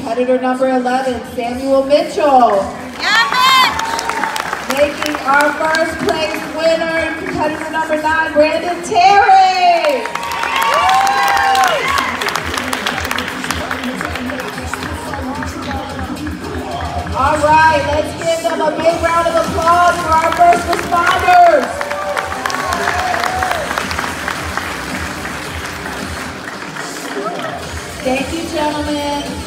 competitor number 11, Samuel Mitchell. Making our first place winner, competitor number 9, Brandon Terry. All right, let's give them a big round of applause for our first responders. Thank you, gentlemen.